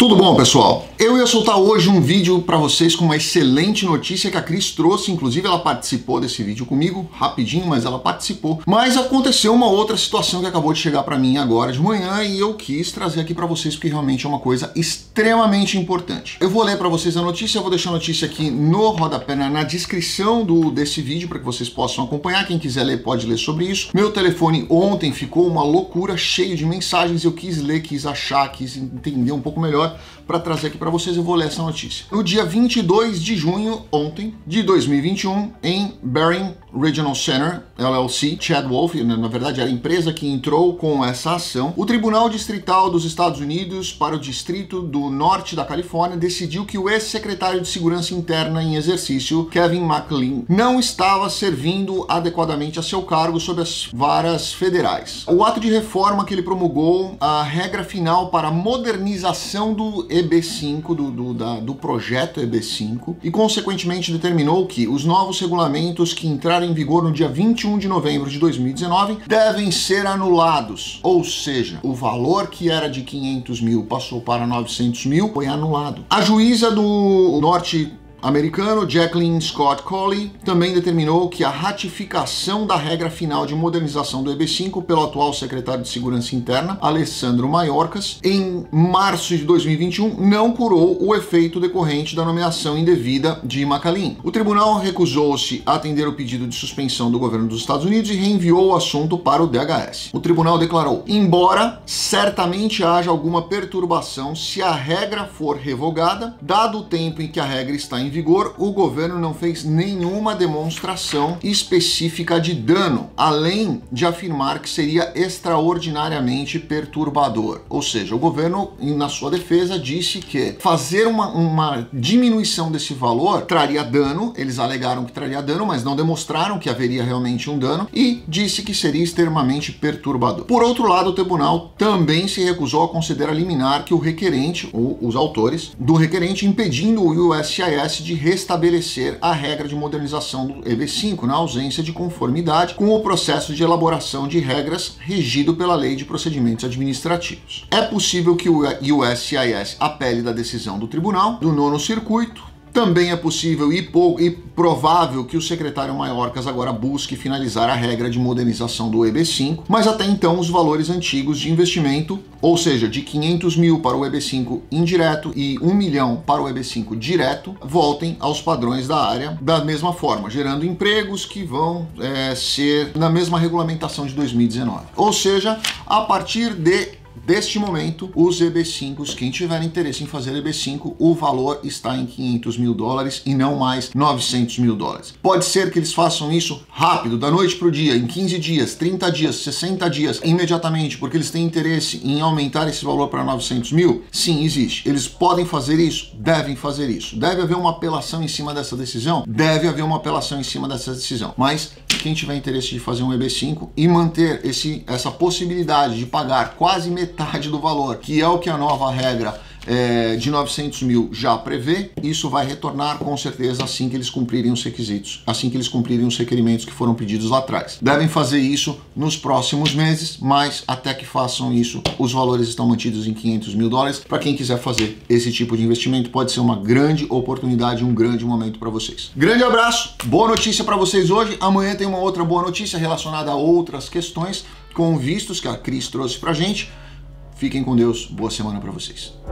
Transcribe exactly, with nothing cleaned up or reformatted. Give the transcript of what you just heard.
Tudo bom, pessoal? Eu ia soltar hoje um vídeo para vocês com uma excelente notícia que a Cris trouxe, inclusive ela participou desse vídeo comigo, rapidinho, mas ela participou. Mas aconteceu uma outra situação que acabou de chegar para mim agora de manhã e eu quis trazer aqui para vocês porque realmente é uma coisa extremamente importante. Eu vou ler para vocês a notícia, eu vou deixar a notícia aqui no rodapé, na, na descrição do, desse vídeo para que vocês possam acompanhar. Quem quiser ler pode ler sobre isso. Meu telefone ontem ficou uma loucura, cheio de mensagens, eu quis ler, quis achar, quis entender um pouco melhor para trazer aqui para vocês. Eu vou ler essa notícia. No dia vinte e dois de junho, ontem, de dois mil e vinte e um, em Bering Regional Center, L L C, Chad Wolf, na verdade era a empresa que entrou com essa ação, o Tribunal Distrital dos Estados Unidos para o Distrito do Norte da Califórnia decidiu que o ex-secretário de Segurança Interna em exercício, Kevin McAleer, não estava servindo adequadamente a seu cargo sob as varas federais. O ato de reforma que ele promulgou a regra final para a modernização do E B cinco, do, do, da, do projeto E B cinco, e consequentemente determinou que os novos regulamentos que entraram em vigor no dia vinte e um de novembro de dois mil e dezenove devem ser anulados, ou seja, o valor que era de quinhentos mil passou para novecentos mil, foi anulado. A juíza do norte americano, Jacqueline Scott Colley, também determinou que a ratificação da regra final de modernização do E B cinco pelo atual secretário de Segurança Interna, Alessandro Mayorkas, em março de dois mil e vinte e um, não curou o efeito decorrente da nomeação indevida de McAleer. O tribunal recusou-se a atender o pedido de suspensão do governo dos Estados Unidos e reenviou o assunto para o D H S. O tribunal declarou: embora certamente haja alguma perturbação se a regra for revogada, dado o tempo em que a regra está em vigor, o governo não fez nenhuma demonstração específica de dano, além de afirmar que seria extraordinariamente perturbador. Ou seja, o governo, na sua defesa, disse que fazer uma, uma diminuição desse valor traria dano. Eles alegaram que traria dano, mas não demonstraram que haveria realmente um dano, e disse que seria extremamente perturbador. Por outro lado, o tribunal também se recusou a considerar liminar que o requerente, ou os autores do requerente, impedindo o U S C I S de restabelecer a regra de modernização do E B cinco na ausência de conformidade com o processo de elaboração de regras regido pela Lei de Procedimentos Administrativos. É possível que o U S C I S apele da decisão do tribunal do nono circuito. Também é possível e, e provável que o secretário Mayorkas agora busque finalizar a regra de modernização do E B cinco, mas até então os valores antigos de investimento, ou seja, de quinhentos mil para o E B cinco indireto e um milhão para o E B cinco direto, voltem aos padrões da área da mesma forma, gerando empregos que vão é, ser na mesma regulamentação de dois mil e dezenove. Ou seja, a partir de deste momento, os E B cinco, quem tiver interesse em fazer E B cinco, o valor está em quinhentos mil dólares e não mais novecentos mil dólares. Pode ser que eles façam isso rápido, da noite para o dia, em quinze dias, trinta dias, sessenta dias, imediatamente, porque eles têm interesse em aumentar esse valor para novecentos mil? Sim, existe. Eles podem fazer isso? Devem fazer isso. Deve haver uma apelação em cima dessa decisão? Deve haver uma apelação em cima dessa decisão. Mas quem tiver interesse de fazer um E B cinco e manter esse, essa possibilidade de pagar quase metade do valor, que é o que a nova regra é, de novecentos mil já prevê, isso vai retornar com certeza assim que eles cumprirem os requisitos, assim que eles cumprirem os requerimentos que foram pedidos lá atrás. Devem fazer isso nos próximos meses, mas até que façam isso, os valores estão mantidos em quinhentos mil dólares. Para quem quiser fazer esse tipo de investimento, pode ser uma grande oportunidade, um grande momento para vocês. Grande abraço, boa notícia para vocês hoje. Amanhã tem uma outra boa notícia relacionada a outras questões com vistos que a Cris trouxe pra gente. Fiquem com Deus, boa semana para vocês.